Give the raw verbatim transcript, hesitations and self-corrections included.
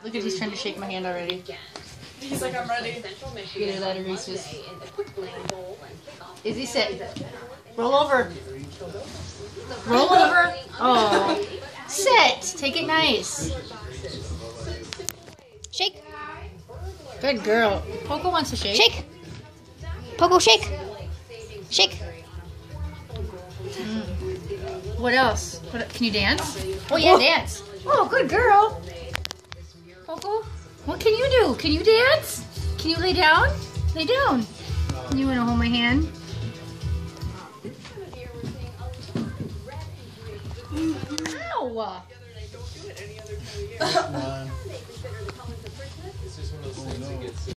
Look at he's trying to shake my hand already. He's like, I'm ready. Get it out of Reese's. Izzy, sit. Roll over. Roll over. Oh. Sit. Take it nice. Shake. Good girl. Poko wants to shake. Shake. Poko, shake. Shake. Mm. What else? What, can you dance? Oh, yeah, Oh. dance. Oh, good girl. Poko, what can you do? Can you dance? Can you lay down? Lay down. You want to hold my hand? Ow! Come on. It's just one of those things that gets